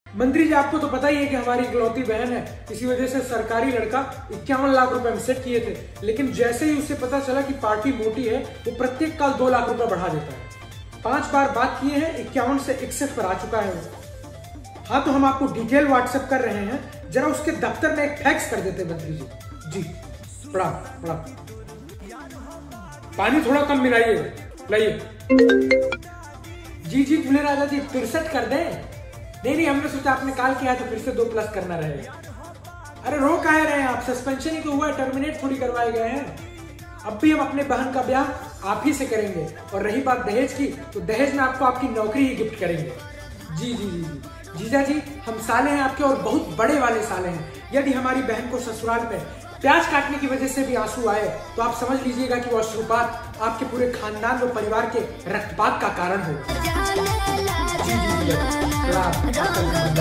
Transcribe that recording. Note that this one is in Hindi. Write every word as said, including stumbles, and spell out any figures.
मंत्री जी, आपको तो पता ही है कि हमारी इकलौती बहन है, इसी वजह से सरकारी लड़का इक्यावन लाख रुपए में सेट किए थे, लेकिन जैसे ही उसे पता चला कि पार्टी मोटी है, वो प्रत्येक काल दो लाख रुपए बढ़ा देता है। पांच बार बात किए हैं, इक्यावन से इकसठ पर आ चुका है वो। हाँ, तो हम आपको डिटेल व्हाट्सएप कर रहे हैं, जरा उसके दफ्तर में एक फैक्स कर देते मंत्री जी। जी प्रणाम प्रणाम। पानी थोड़ा कम मिलाइए, लाइए। जी जी दूल्हे राजा जी, तिरसठ कर दें? नहीं नहीं, हमने सोचा आपने कॉल किया तो फिर से दो प्लस करना रहेगा। अरे रो काहे रहे हैं आप, सस्पेंशन ही तो हुआ है, टर्मिनेट थोड़ी करवाए गए हैं। अब भी हम अपने बहन का ब्याह आप ही से करेंगे, और रही बात दहेज की, तो दहेज में आपको आपकी नौकरी ही गिफ्ट करेंगे। जी जी जी जी जीजा जी, हम साले हैं आपके, और बहुत बड़े वाले साले हैं। यदि हमारी बहन को ससुराल में प्याज काटने की वजह से भी आंसू आए, तो आप समझ लीजिएगा कि वो अश्रुपात आपके पूरे खानदान व परिवार के रक्तपात का कारण होगा। जी जी जी।